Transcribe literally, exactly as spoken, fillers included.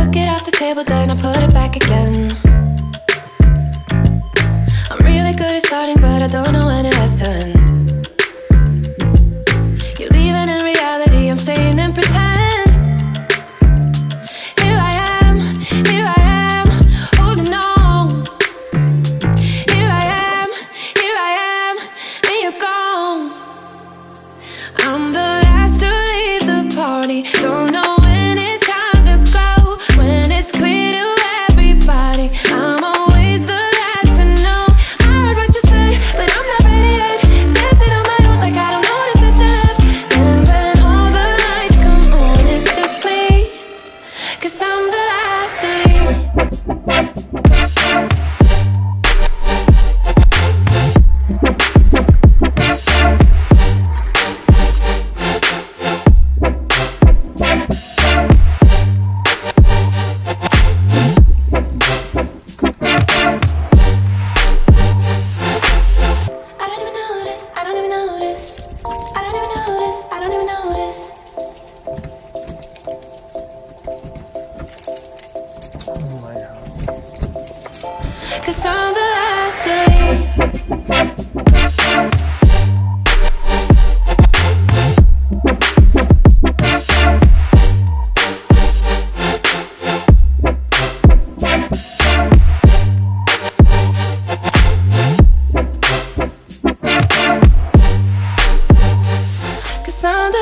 took it off the table, then I put it back again. I'm really good at starting, but I don't know when it has to end. You're leaving in reality, I'm staying in pretend. Here I am, here I am, holding on. Here I am, here I am, and you're gone. I'm the last to leave the party, don't know when it's time to go. When it's clear to everybody, I'm always the last to know. I heard what you said, but I'm not ready yet. Dancing on my own like I don't notice that you left. And when all the lights come on, it's just me, 'cause I'm the last to leave. I don't even notice, I don't even notice, I don't even notice, I don't even notice. Oh my god. 'Cause I'm the last to leave. 'Cause I'm the